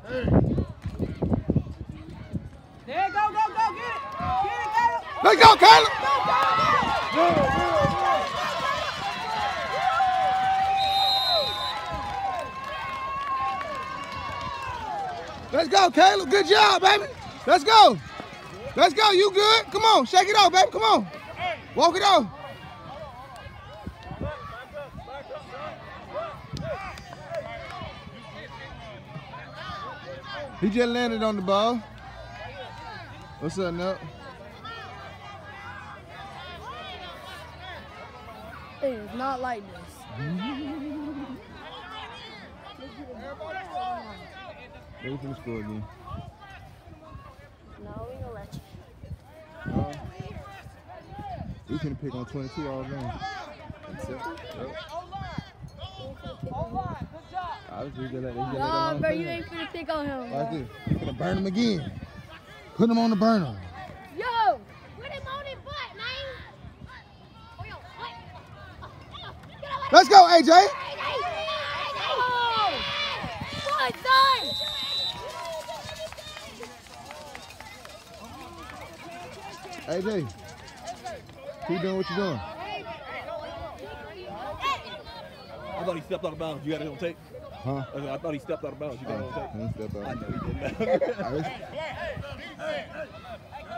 There, go, get it. Get it, Caleb. Let's go, Caleb. Let's go, Caleb. Good job, baby. Let's go. Let's go. You good? Come on. Shake it off, baby. Come on. Walk it off. He just landed on the ball. What's up, Nut? It is not like this. Ready for the score again. No, we gonna let you. We finna pick on 22 all game. That's it. Yep. Obviously, they let No, bro, you ain't finna pick on him. Watch this. You finna burn him again. Put him on the burner. Yo! Put him on his butt, man! Let's go, AJ! Good son! AJ, keep doing what you're doing. I thought he stepped out of bounds. You got it on tape? Huh? I thought he stepped out of bounds. You got it on tape? He stepped out. I know he did.